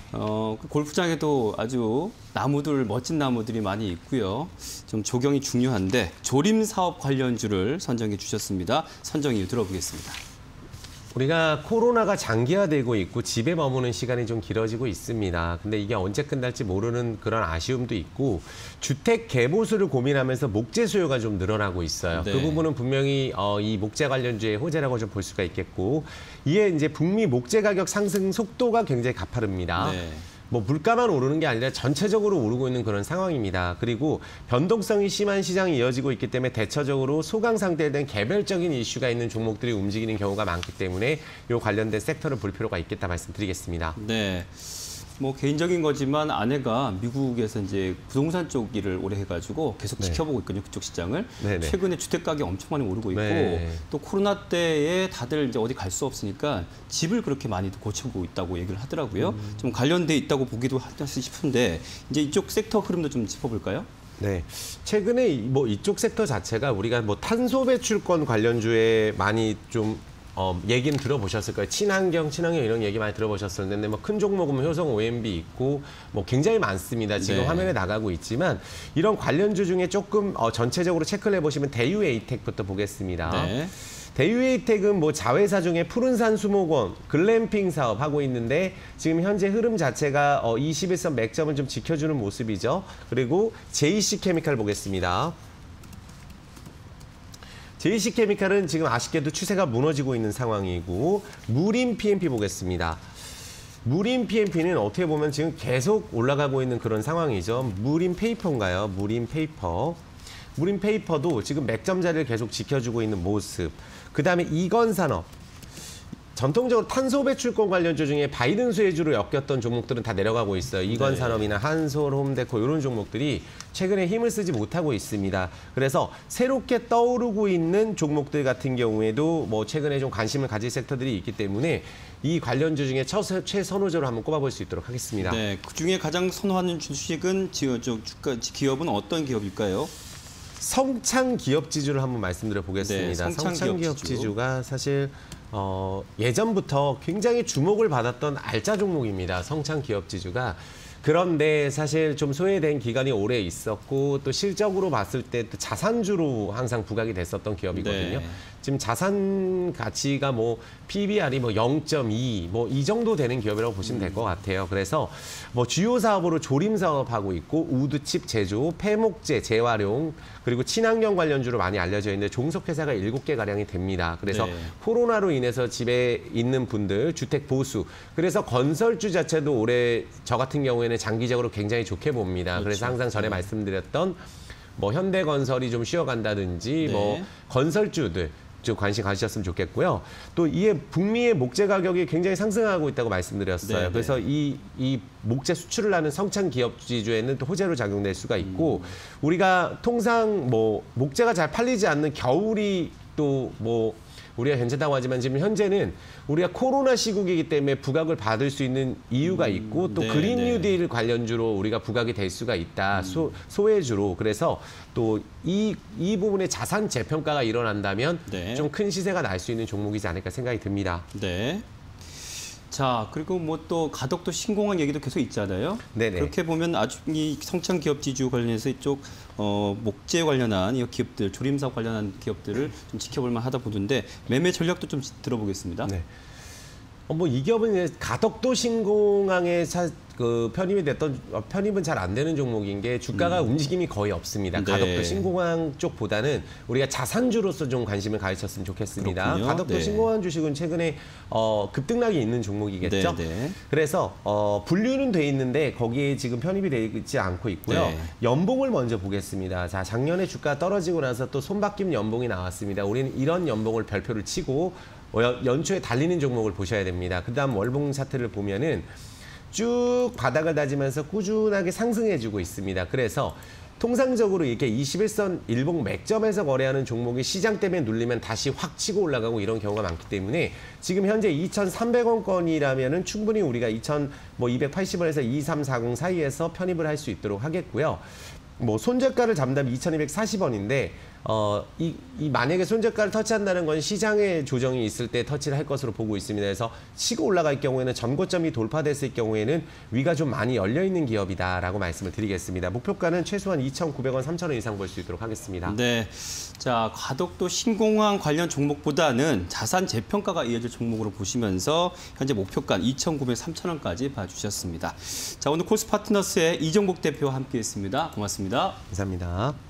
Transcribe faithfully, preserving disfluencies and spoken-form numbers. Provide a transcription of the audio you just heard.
어, 그 골프장에도 아주 나무들, 멋진 나무들이 많이 있고요. 좀 조경이 중요한데 조림 사업 관련주를 선정해 주셨습니다. 선정 이유 들어보겠습니다. 우리가 코로나가 장기화되고 있고 집에 머무는 시간이 좀 길어지고 있습니다. 근데 이게 언제 끝날지 모르는 그런 아쉬움도 있고 주택 개보수를 고민하면서 목재 수요가 좀 늘어나고 있어요. 네. 그 부분은 분명히 어, 이 목재 관련주의 호재라고 좀 볼 수가 있겠고 이에 이제 북미 목재 가격 상승 속도가 굉장히 가파릅니다. 네. 뭐 물가만 오르는 게 아니라 전체적으로 오르고 있는 그런 상황입니다. 그리고 변동성이 심한 시장이 이어지고 있기 때문에 대처적으로 소강 상태에 대한 개별적인 이슈가 있는 종목들이 움직이는 경우가 많기 때문에 이 관련된 섹터를 볼 필요가 있겠다 말씀드리겠습니다. 네. 뭐 개인적인 거지만 아내가 미국에서 이제 부동산 쪽 일을 오래 해가지고 계속 네. 지켜보고 있거든요. 그쪽 시장을. 네네. 최근에 주택 가격이 엄청 많이 오르고 있고 네. 또 코로나 때에 다들 이제 어디 갈 수 없으니까 집을 그렇게 많이 고쳐보고 있다고 얘기를 하더라고요. 음. 좀 관련돼 있다고 보기도 하지 싶은데 이제 이쪽 섹터 흐름도 좀 짚어볼까요? 네, 최근에 뭐 이쪽 섹터 자체가 우리가 뭐 탄소 배출권 관련주에 많이 좀 어, 얘기는 들어보셨을 거예요. 친환경, 친환경 이런 얘기 많이 들어보셨었는데 뭐 큰 종목은 효성 오엠비 있고 뭐 굉장히 많습니다. 지금 네. 화면에 나가고 있지만 이런 관련주 중에 조금 어, 전체적으로 체크를 해보시면 대유 에이텍부터 보겠습니다. 네. 대유 에이텍은 뭐 자회사 중에 푸른산 수목원, 글램핑 사업 하고 있는데 지금 현재 흐름 자체가 어, 이십일 선 맥점을 좀 지켜주는 모습이죠. 그리고 제이씨케미칼 보겠습니다. 제이씨케미칼은 지금 아쉽게도 추세가 무너지고 있는 상황이고 무림 피엠피 보겠습니다. 무림 피엠피는 어떻게 보면 지금 계속 올라가고 있는 그런 상황이죠. 무림 페이퍼인가요? 무림 페이퍼. 무림 페이퍼도 지금 맥점 자리를 계속 지켜주고 있는 모습. 그다음에 이건산업. 전통적으로 탄소 배출권 관련주 중에 바이든 수혜주로 엮였던 종목들은 다 내려가고 있어요. 이건산업이나 한솔, 홈데코 이런 종목들이 최근에 힘을 쓰지 못하고 있습니다. 그래서 새롭게 떠오르고 있는 종목들 같은 경우에도 뭐 최근에 좀 관심을 가질 섹터들이 있기 때문에 이 관련주 중에 최선호주로 한번 꼽아볼 수 있도록 하겠습니다. 네, 그중에 가장 선호하는 주식은 지어, 저, 주가, 기업은 어떤 기업일까요? 성창 기업 지주를 한번 말씀드려 보겠습니다. 네, 성창, 성창 기업 지주. 지주가 사실 어, 예전부터 굉장히 주목을 받았던 알짜 종목입니다. 성창 기업 지주가. 그런데 사실 좀 소외된 기간이 오래 있었고 또 실적으로 봤을 때 또 자산주로 항상 부각이 됐었던 기업이거든요. 네. 지금 자산 가치가 뭐 피비알이 뭐 영 점 이 뭐 이 정도 되는 기업이라고 보시면 될 것 같아요. 그래서 뭐 주요 사업으로 조림 사업하고 있고 우드칩 제조, 폐목재 재활용 그리고 친환경 관련주로 많이 알려져 있는데 종속회사가 일곱 개 가량이 됩니다. 그래서 네. 코로나로 인해서 집에 있는 분들 주택 보수 그래서 건설주 자체도 올해 저 같은 경우에는 장기적으로 굉장히 좋게 봅니다. 그렇죠. 그래서 항상 전에 네. 말씀드렸던 뭐 현대건설이 좀 쉬어간다든지 네. 뭐 건설주들 좀 관심 가지셨으면 좋겠고요. 또 이에 북미의 목재 가격이 굉장히 상승하고 있다고 말씀드렸어요. 네, 그래서 네. 이, 이 목재 수출을 하는 성창 기업 지주에는 또 호재로 작용될 수가 있고 음. 우리가 통상 뭐 목재가 잘 팔리지 않는 겨울이 또 뭐 우리가 괜찮다고 하지만 지금 현재는 우리가 코로나 시국이기 때문에 부각을 받을 수 있는 이유가 있고 또 네, 그린 네. 뉴딜 관련주로 우리가 부각이 될 수가 있다. 소, 소외주로. 그래서 또 이 이 부분에 자산 재평가가 일어난다면 네. 좀 큰 시세가 날 수 있는 종목이지 않을까 생각이 듭니다. 네. 자, 그리고 뭐 또 가덕도 신공항 얘기도 계속 있잖아요. 네네. 그렇게 보면 아주 이 성창 기업 지주 관련해서 이쪽 어, 목재 관련한 이 기업들, 조림사업 관련한 기업들을 좀 지켜볼 만하다 보는데 매매 전략도 좀 들어보겠습니다. 네. 어, 뭐 이 기업은 이제 가덕도 신공항에 사, 그 편입이 됐던 어, 편입은 잘 안 되는 종목인 게 주가가 음. 움직임이 거의 없습니다. 네. 가덕도 신공항 쪽보다는 우리가 자산주로서 좀 관심을 가지셨으면 좋겠습니다. 그렇군요. 가덕도 네. 신공항 주식은 최근에 어, 급등락이 있는 종목이겠죠. 네, 네. 그래서 어, 분류는 돼 있는데 거기에 지금 편입이 되지 않고 있고요. 네. 연봉을 먼저 보겠습니다. 자, 작년에 주가 떨어지고 나서 또 손바뀜 연봉이 나왔습니다. 우리는 이런 연봉을 별표를 치고 연초에 달리는 종목을 보셔야 됩니다. 그다음 월봉 차트를 보면은 쭉 바닥을 다지면서 꾸준하게 상승해주고 있습니다. 그래서 통상적으로 이렇게 이십일 선 일봉 맥점에서 거래하는 종목이 시장 때문에 눌리면 다시 확 치고 올라가고 이런 경우가 많기 때문에 지금 현재 이천삼백 원권이라면은 충분히 우리가 이천이백팔십 원에서 이삼사공 사이에서 편입을 할 수 있도록 하겠고요. 뭐 손절가를 잡는다면 이천이백사십 원인데 어, 이, 이 만약에 손저가를 터치한다는 건 시장의 조정이 있을 때 터치를 할 것으로 보고 있습니다. 그래서 치고 올라갈 경우에는 전고점이 돌파됐을 경우에는 위가 좀 많이 열려 있는 기업이다라고 말씀을 드리겠습니다. 목표가는 최소한 이천구백 원, 삼천 원 이상 볼 수 있도록 하겠습니다. 네. 자, 과독도 신공항 관련 종목보다는 자산 재평가가 이어질 종목으로 보시면서 현재 목표가 이천구백 원, 삼천 원까지 봐주셨습니다. 자, 오늘 코스파트너스의 이종복 대표와 함께했습니다. 고맙습니다. 감사합니다.